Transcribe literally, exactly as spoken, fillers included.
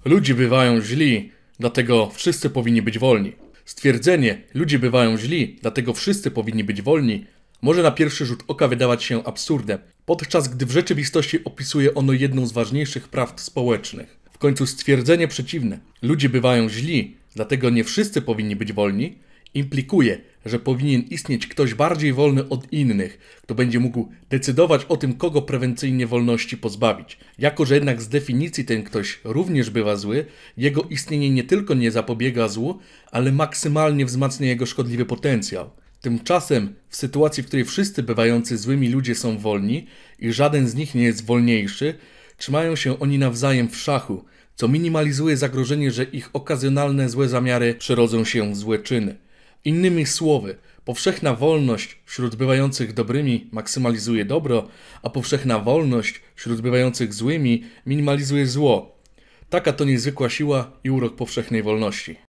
Ludzie bywają źli, dlatego wszyscy powinni być wolni. Stwierdzenie ludzie bywają źli, dlatego wszyscy powinni być wolni może na pierwszy rzut oka wydawać się absurdem, podczas gdy w rzeczywistości opisuje ono jedną z ważniejszych praw społecznych. W końcu stwierdzenie przeciwne ludzie bywają źli, dlatego nie wszyscy powinni być wolni implikuje, że powinien istnieć ktoś bardziej wolny od innych, kto będzie mógł decydować o tym, kogo prewencyjnie wolności pozbawić. Jako że jednak z definicji ten ktoś również bywa zły, jego istnienie nie tylko nie zapobiega złu, ale maksymalnie wzmacnia jego szkodliwy potencjał. Tymczasem w sytuacji, w której wszyscy bywający złymi ludzie są wolni i żaden z nich nie jest wolniejszy, trzymają się oni nawzajem w szachu, co minimalizuje zagrożenie, że ich okazjonalne złe zamiary przerodzą się w złe czyny. Innymi słowy, powszechna wolność wśród bywających dobrymi maksymalizuje dobro, a powszechna wolność wśród bywających złymi minimalizuje zło. Taka to niezwykła siła i urok powszechnej wolności.